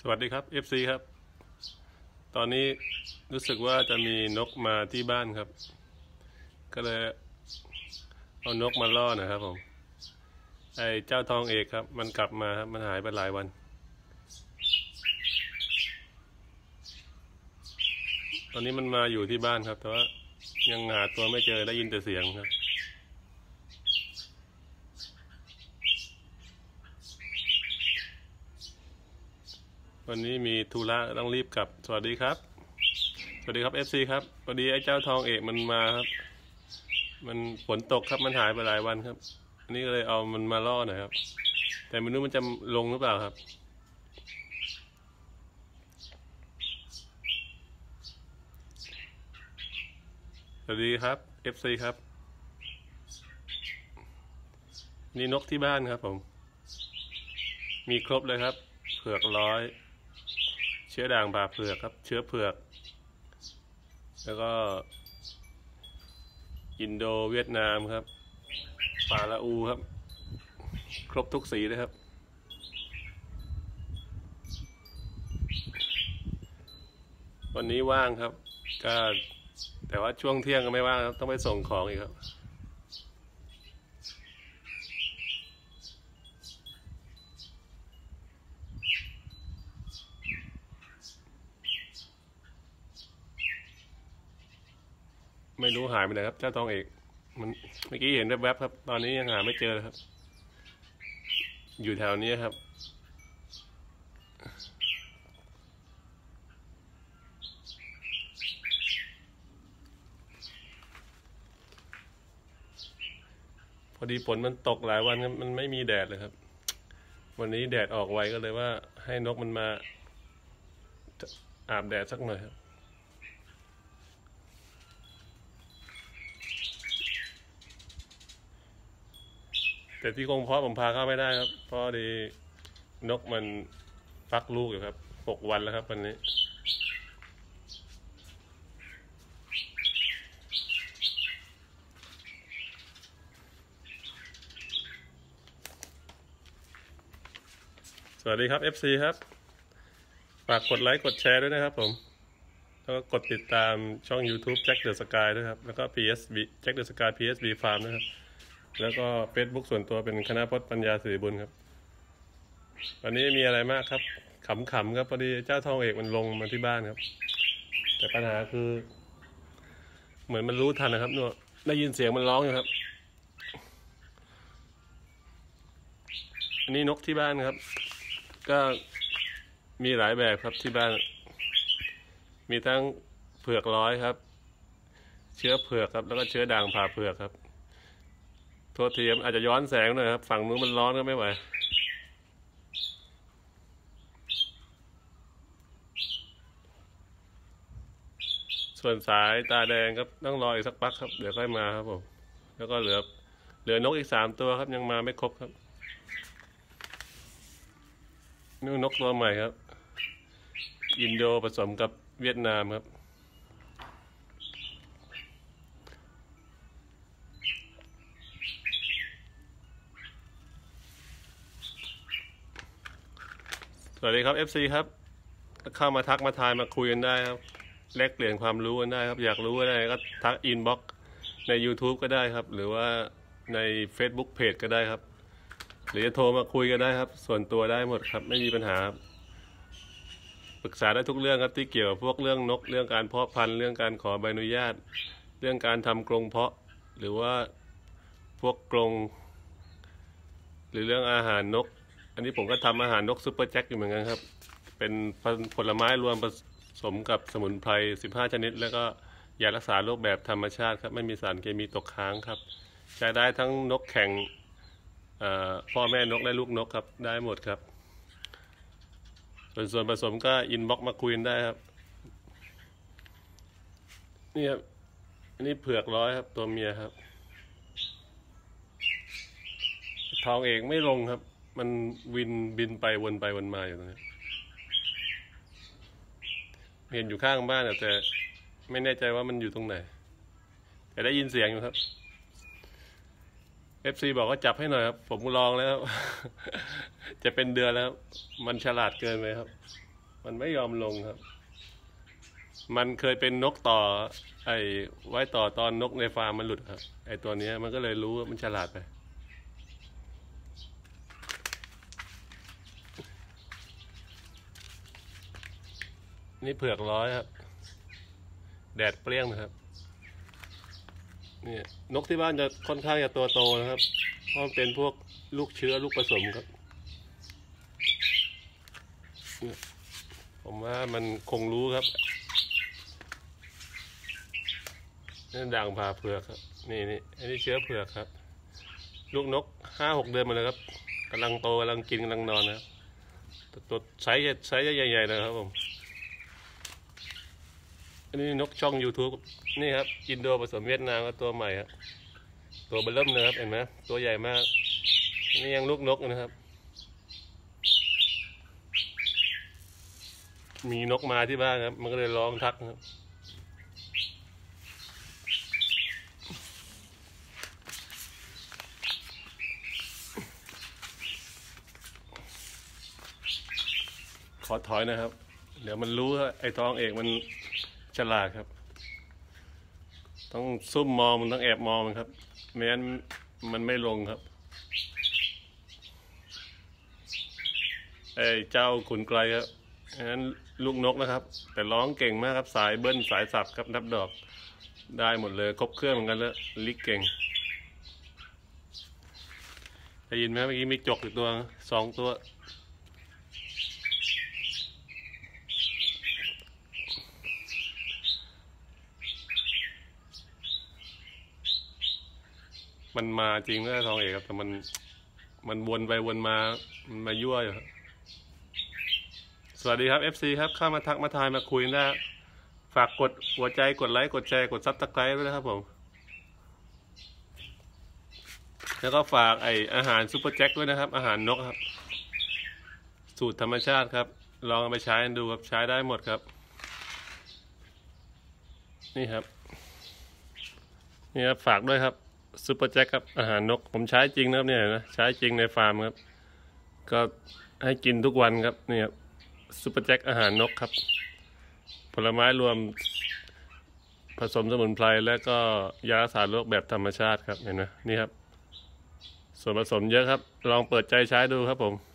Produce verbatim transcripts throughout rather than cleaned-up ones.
สวัสดีครับ เอฟ ซี ครับตอนนี้รู้สึกว่าจะมีนกมาที่บ้านครับก็เลยเอานกมาล่อนะครับผมไอ้เจ้าทองเอกครับมันกลับมาครับมันหายไปหลายวันตอนนี้มันมาอยู่ที่บ้านครับแต่ว่ายังหาตัวไม่เจอได้ยินแต่เสียงครับวันนี้มีธุระต้องรีบกลับสวัสดีครับสวัสดีครับ เอฟ ซี ครับพอดีไอ้เจ้าทองเอกมันมาครับมันฝนตกครับมันหายไปหลายวันครับอันนี้ก็เลยเอามันมาล่อหน่อยครับแต่ไม่รู้มันจะลงหรือเปล่าครับสวัสดีครับ เอฟ ซี ครับนี่นกที่บ้านครับผมมีครบเลยครับเผือกร้อยเชื้อด่างผ่าเผือกครับเชื้อเผือกแล้วก็อินโดเวียดนามครับปาลาอูครับครบทุกสีเลยครับวันนี้ว่างครับก็แต่ว่าช่วงเที่ยงก็ไม่ว่างครับต้องไปส่งของอีกครับไม่รู้หายไปไหนครับเจ้าทองเอกมันเมื่อกี้เห็นแวบๆครับตอนนี้ยังหาไม่เจอเลยครับอยู่แถวนี้ครับพอดีฝนมันตกหลายวันครับมันไม่มีแดดเลยครับวันนี้แดดออกไวก็เลยว่าให้นกมันมาอาบแดดสักหน่อยครับแต่ที่กรงเพาะผมพาเข้าไม่ได้ครับเพราะดีนกมันฟักลูกอยู่ครับหกวันแล้วครับวันนี้สวัสดีครับ เอฟ ซี ครับฝากกดไลค์กดแชร์ด้วยนะครับผมแล้วก็กดติดตามช่อง YouTube Jack the Sky ด้วยครับแล้วก็ พี เอส บี Jack the Sky พี เอส บี Farm นะครับแล้วก็ Facebook ส่วนตัวเป็นคณพจน์ปัญญาสิริบุญครับวันนี้มีอะไรมากครับขำๆครับพอดีเจ้าทองเอกมันลงมาที่บ้านครับแต่ปัญหาคือเหมือนมันรู้ทันนะครับเนอะได้ยินเสียงมันร้องอยู่ครับอันนี้นกที่บ้านครับก็มีหลายแบบครับที่บ้านมีทั้งเผือกร้อยครับเชื้อเผือกครับแล้วก็เชื้อด่างผ่าเผือกครับโทษทีอาจจะย้อนแสงหน่อยครับฝั่งนู้นมันร้อนก็ไม่ไหวส่วนสายตาแดงครับต้องรออีกสักพักครับเดี๋ยวค่อยมาครับผมแล้วก็เหลือเหลือนกอีกสามตัวครับยังมาไม่ครบครับนี่นกตัวใหม่ครับอินโดผสมกับเวียดนามครับสวัสดีครับ เอฟ ซี ครับเข้ามาทักมาทายมาคุยกันได้ครับแลกเปลี่ยนความรู้กันได้ครับอยากรู้อะไรก็ทักอินบ็อกซ์ใน YouTube ก็ได้ครับหรือว่าใน Facebook Page ก็ได้ครับหรือจะโทรมาคุยกันได้ครับส่วนตัวได้หมดครับไม่มีปัญหาปรึกษาได้ทุกเรื่องครับที่เกี่ยวกับพวกเรื่องนกเรื่องการเพาะพันธุ์เรื่องการขอใบอนุญาตเรื่องการทำกรงเพาะหรือว่าพวกกรงหรือเรื่องอาหารนกอันนี้ผมก็ทำอาหารนกซุปเปอร์แจ็คอยู่เหมือนกันครับเป็นผลไม้รวมผสมกับสมุนไพรสิบห้าชนิดแล้วก็ยารักษาโรคแบบธรรมชาติครับไม่มีสารเคมีตกค้างครับใช้ได้ทั้งนกแข่งพ่อแม่นกและลูกนกครับได้หมดครับส่วนส่วนผสมก็อินบ็อกซ์มาคุยได้ครับนี่ครับอันนี้เผือกร้อยครับตัวเมียครับทองเอกไม่ลงครับมันวินบินไปวนไปวนมาอยู่ตรงนี้เห็นอยู่ข้างบ้านแต่ไม่แน่ใจว่ามันอยู่ตรงไหนแต่ได้ยินเสียงอยู่ครับ เอฟ ซี บอกว่าจับให้หน่อยครับผมลองแล้วจะเป็นเดือนแล้วมันฉลาดเกินไปครับมันไม่ยอมลงครับมันเคยเป็นนกต่อไอ้ไว้ต่อตอนนกในฟาร์มมันหลุดครับไอ้ตัวนี้มันก็เลยรู้ว่ามันฉลาดไปนี่เผือกร้อยครับแดดเปรี้ยงนะครับนี่นกที่บ้านจะค่อนข้างจะตัวโตนะครับเพราะเป็นพวกลูกเชื้อลูกผสมครับผมว่ามันคงรู้ครับนี่ด่างผ่าเผือกครับนี่นี่อันนี้เชื้อเผือกครับลูกนกห้าหกเดือนมาเลยครับกำลังโตกำลังกินกำลังนอนนะครับตัวไซส์ไซส์ใหญ่ๆเลยครับผมอันนี้นกช่อง YouTube นี่ครับอินโดผสมเวียดนามก็ตัวใหม่ครับตัวเบลเริ่มเลยครับเห็นไหมตัวใหญ่มากนี่ยังลูกนกนะครับมีนกมาที่บ้านครับมันก็เลยร้องทักครับขอถอยนะครับเดี๋ยวมันรู้ว่าไอ้ทองเอกมันฉลาดครับต้องซุ่มมองมันต้องแอบมองมันครับไม่งั้นมันไม่ลงครับไอ้เจ้าขุนไกลครับงั้นลูกนกนะครับแต่ร้องเก่งมากครับสายเบิ้ลสายสับครับนับดอกได้หมดเลยครบเครื่องเหมือนกันแล้วลิกเก่งได้ยินไหมเมื่อกี้มีจกอีกตัวสองตัวมันมาจริงนะทองเอกครับแต่มันมันวนไปวนมามันมายั่วอยู่ครับสวัสดีครับ เอฟ ซี ครับเข้ามาทักมาทายมาคุยนะฝากกดหัวใจกดไลค์กดแชร์กดซับสไครต์ด้วยนะครับผมแล้วก็ฝากไออาหารซุปเปอร์แจ็คด้วยนะครับอาหารนกครับสูตรธรรมชาติครับลองเอาไปใช้ดูครับใช้ได้หมดครับนี่ครับนี่ครับฝากด้วยครับซุปเปอร์แจ็คครับอาหารนกผมใช้จริงนะครับเนี่ยนะใช้จริงในฟาร์มครับก็ให้กินทุกวันครับนี่ครับซุปเปอร์แจ็คอาหารนกครับผลไม้รวมผสมสมุนไพรและก็ยารักษาโรคแบบธรรมชาติครับเห็นไหมนี่ครับส่วนผสมเยอะครับลองเปิดใจใช้ดูครับผม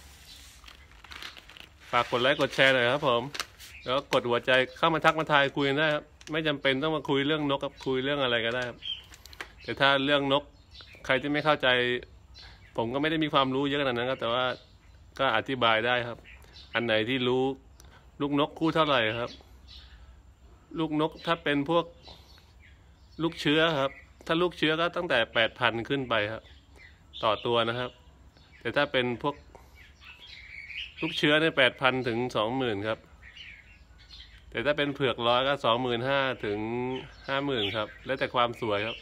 ฝากกดไลค์กดแชร์หน่อยครับผมแล้วกดหัวใจเข้ามาทักมาทายคุยกันได้ครับไม่จำเป็นต้องมาคุยเรื่องนกครับคุยเรื่องอะไรก็ได้ครับแต่ถ้าเรื่องนกใครที่ไม่เข้าใจผมก็ไม่ได้มีความรู้เยอะขนาดนั้นครับแต่ว่าก็อธิบายได้ครับอันไหนที่รู้ลูกนกคู่เท่าไหร่ครับลูกนกถ้าเป็นพวกลูกเชื้อครับถ้าลูกเชื้อก็ตั้งแต่แปดพันขึ้นไปครับต่อตัวนะครับแต่ถ้าเป็นพวกลูกเชื้อในแปดพันถึงสองหมื่นครับแต่ถ้าเป็นเผือกร้อยก็สองหมื่นห้าถึงห้าหมื่นครับแล้วแต่ความสวยครับ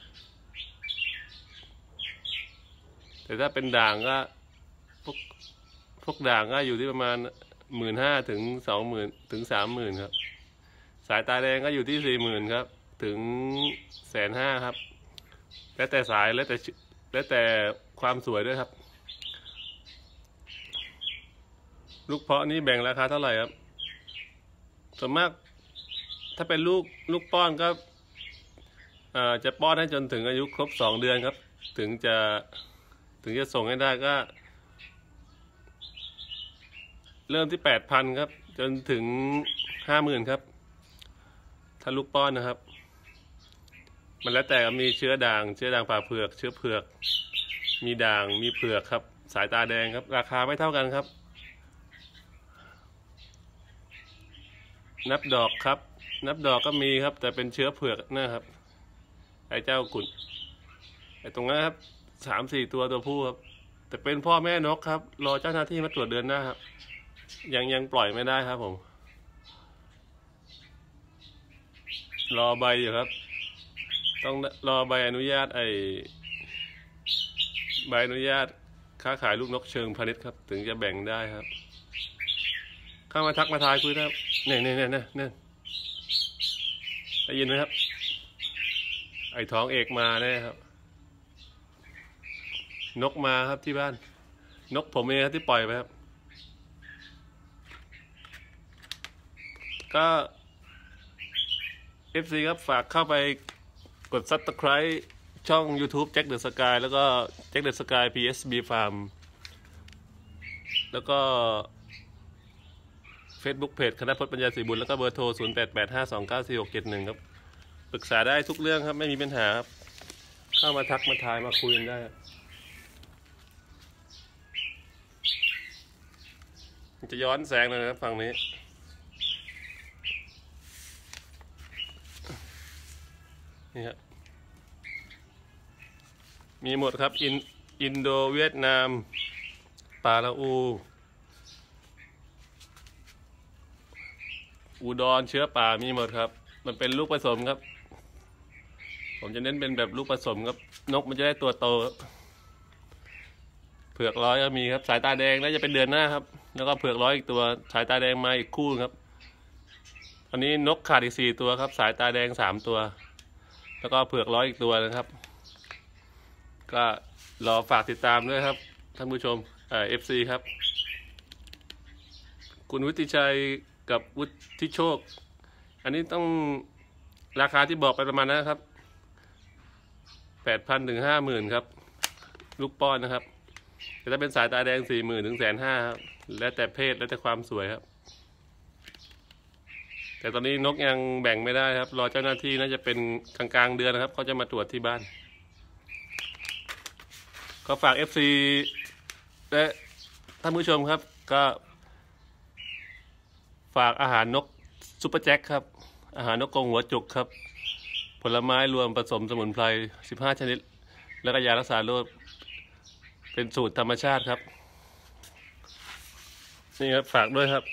แต่ถ้าเป็นด่างก็พวกพวกด่างก็อยู่ที่ประมาณหมื่นห้าถึงสองหมื่นถึงสามหมื่นครับสายตาแดงก็อยู่ที่สี่หมื่นครับถึงแสนห้าครับแล้วแต่สายแล้วแต่แล้วแต่ความสวยด้วยครับลูกเพาะนี้แบ่งราคาเท่าไหร่ครับส่วนมากถ้าเป็นลูกลูกป้อนก็จะป้อนให้จนถึงอายุครบสองเดือนครับถึงจะถึงจะส่งให้ได้ก็เริ่มที่แปดพันครับจนถึงห้าหมื่นครับถ้าลูกป้อนนะครับมันแล้วแต่มีเชื้อด่างเชื้อด่างผ่าเผือกเชื้อเผือกมีด่างมีเผือกครับสายตาแดงครับราคาไม่เท่ากันครับนับดอกครับนับดอกก็มีครับแต่เป็นเชื้อเผือกนะครับไอ้เจ้ากุ่นไอ้ตรงนั้นครับสามสี่ตัวตัวผู้ครับแต่เป็นพ่อแม่นกครับรอเจ้าหน้าที่มาตรวจเดือนหน้าครับยังยังปล่อยไม่ได้ครับผมรอใบอยู่ครับต้องรอใบอนุญาตไอใบอนุญาตค้าขายลูกนกเชิงพาณิชย์ครับถึงจะแบ่งได้ครับเข้ามาทักมาทายคุยนะครับเนี่ยเนี่ยเนี่ยเนี่ยได้ยินไหมครับไอท้องเอกมาแน่ครับนกมาครับที่บ้านนกผมเองครับที่ปล่อยไปครับก็ เอฟ ซี ครับฝากเข้าไปกด ซับสไครบ์ ช่อง YouTube แจ็คเดอะสกายแล้วก็แจ็คเดอะสกาย พี เอส บี Farm แล้วก็ Facebook Page คณะพจน์ปัญญาศรีบุญแล้วก็เบอร์โทร ศูนย์ แปด แปด ห้า สอง เก้า สี่ หก เจ็ด หนึ่ง ครับปรึกษาได้ทุกเรื่องครับไม่มีปัญหาครับเข้ามาทักมาทายมาคุยกันได้มันจะย้อนแสงเลยนะครับฝั่งนี้นี่ครับมีหมดครับอินอินโดเวียดนามปาลาอูอุดรเชื้อป่ามีหมดครับมันเป็นลูกผสมครับผมจะเน้นเป็นแบบลูกผสมครับนกมันจะได้ตัวโตเผือกร้อยก็มีครับสายตาแดงแล้วจะเป็นเดือนหน้าครับแล้วก็เผือกร้อยอีกตัวสายตาแดงมาอีกคู่ครับตอนนี้นกขาดอีกสี่ตัวครับสายตาแดงสามตัวแล้วก็เผือกร้อยอีกตัวนะครับก็รอฝากติดตามด้วยครับท่านผู้ชมเอ่อ เอฟ ซี ครับคุณวุฒิชัยกับวุฒิโชคอันนี้ต้องราคาที่บอกไปประมาณนั้นครับแปดพันถึงห้าหมื่นครับลูกป้อนนะครับแต่ถ้าเป็นสายตาแดงสี่หมื่นถึงแสนห้าครับแล้วแต่เพศแล้วแต่ความสวยครับแต่ตอนนี้นกยังแบ่งไม่ได้ครับรอเจ้าหน้าที่น่าจะเป็นกลางๆเดือนนะครับเขาจะมาตรวจที่บ้านก็ฝาก เอฟ ซี และท่านผู้ชมครับก็ฝากอาหารนกซุปเปอร์แจ็คครับอาหารนกกรงหัวจุกครับผลไม้รวมผสมสมุนไพรสิบห้าชนิดแล้วก็ยารักษาโรคเป็นสูตรธรรมชาติครับนี่ครับฝากด้วยครับ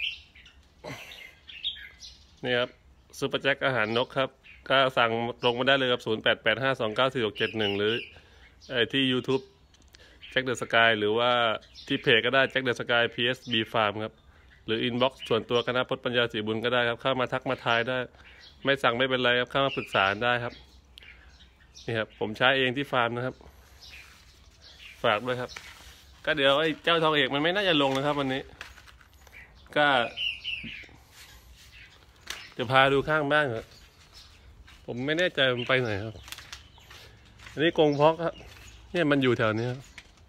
นี่ครับซุปเปอร์แจ็คอาหารนกครับก็สั่งลงมาได้เลยครับศูนย์ แปด แปด ห้า สอง เก้า สี่ หก เจ็ด หนึ่งหรือที่ YouTube แจ็คเดอะสกายหรือว่าที่เพจก็ได้แจ็คเดอะสกาย พี เอส บี Farm ครับหรืออินบ็อกซ์ส่วนตัวคณะพจน์ปัญญาศรีบุญก็ได้ครับเข้ามาทักมาทายได้ไม่สั่งไม่เป็นไรครับเข้ามาปรึกษาได้ครับนี่ครับผมใช้เองที่ฟาร์มนะครับฝากด้วยครับก็เดี๋ยวไอ้เจ้าทองเอกมันไม่น่าจะลงนะครับวันนี้ก็จะพาดูข้างบ้านครับผมไม่แน่ใจมันไปไหนครับอันนี้กรงเพาะครับเนี่ยมันอยู่แถวนี้ครับ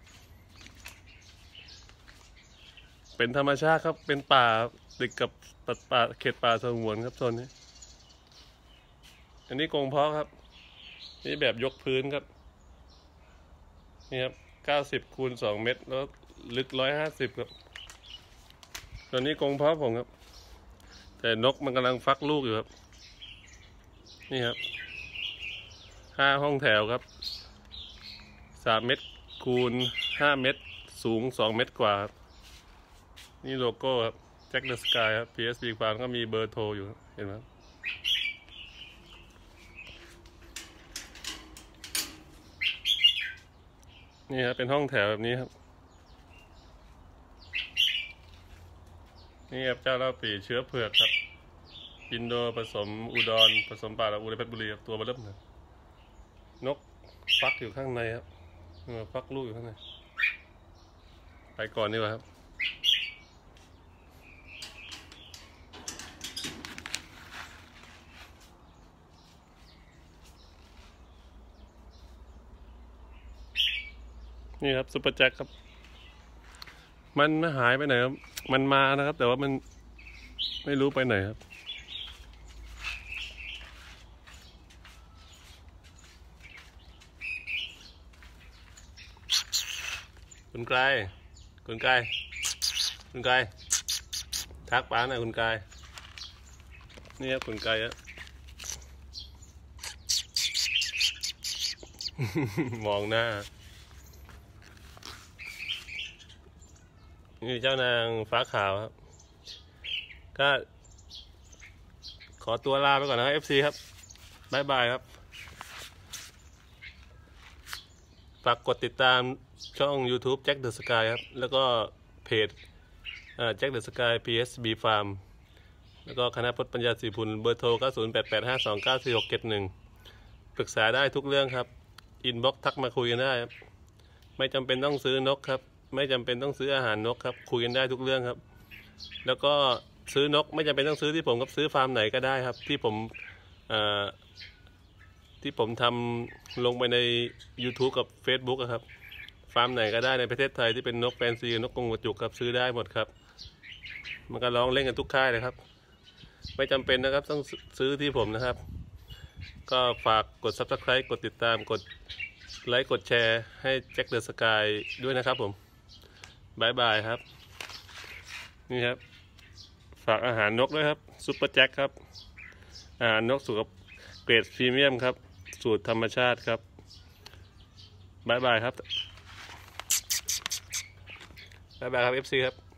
เป็นธรรมชาติครับเป็นป่าติดกับป่าเขตป่าสงวนครับโซนนี้อันนี้กรงเพาะครับนี่แบบยกพื้นครับนี่ครับเก้าสิบคูณสองเมตรแล้วลึกร้อยห้าสิบครับตอนนี้กรงเพาะผมครับแต่นกมันกำลังฟักลูกอยู่ครับนี่ครับห้าห้องแถวครับสามเมตรคูณห้าเมตรสูงสองเมตรกว่านี่โลโก้ครับแจ็คเดอะสกายครับ พี เอส บี Farm ก็มีเบอร์โทรอยู่เห็นไหมนี่ครับเป็นห้องแถวแบบนี้ครับนี่ครับเจ้าเล่าปีเชื้อเผือกครับอินโดผสมอุดรผสมป่าละอูในเพชรบุรีครับตัวเริ่มเลยนกฟักอยู่ข้างในครับฟักลูกอยู่ข้างในไปก่อนดีกว่าครับนี่ครับซุปเปอร์แจ็คครับมันหายไปไหนครับมันมานะครับแต่ว่ามันไม่รู้ไปไหนครับคุณกายคุณกายคุณกายทักป้าหน่อยคุณกายนี่ครับคุณกายอะมองหน้านี่เจ้านางฟ้าขาวครับก็ขอตัวลาไปก่อนนะครับ เอฟ ซี ครับบ๊ายบายครับฝากกดติดตามช่อง YouTube แจ็คเดอะสกายครับแล้วก็เพจแจ็คเดอะสกาย พี เอส บี Farm แล้วก็คณะพจน์ปัญญาศรีบุญเบอร์โทรก็ ศูนย์ แปด แปด ห้า สอง เก้า สี่ หก เจ็ด หนึ่งปรึกษาได้ทุกเรื่องครับอินบ็อกซ์ทักมาคุยกันได้ครับไม่จำเป็นต้องซื้อนกครับไม่จำเป็นต้องซื้ออาหารนกครับคุยกันได้ทุกเรื่องครับแล้วก็ซื้อนกไม่จำเป็นต้องซื้อที่ผมครับซื้อฟาร์มไหนก็ได้ครับที่ผมที่ผมทำลงไปใน YouTube กับ Facebook ครับฟาร์มไหนก็ได้ในประเทศไทยที่เป็นนกแฟนซีนกกรงหัวจุกครับซื้อได้หมดครับมันก็ร้องเล่นกันทุกค่ายเลยครับไม่จำเป็นนะครับต้องซื้อที่ผมนะครับก็ฝากกด ซับสไครบ์ กดติดตามกดไลค์กดแชร์ให้แจ็คเดอะสกายด้วยนะครับผมบายบายครับนี่ครับฝากอาหารนกด้วยครับซุปเปอร์แจ็คครับอาหารนกสูตรเกรดพรีเมียมครับสูตรธรรมชาติครับบายบายครับบายบายครับ เอฟ ซี ครับ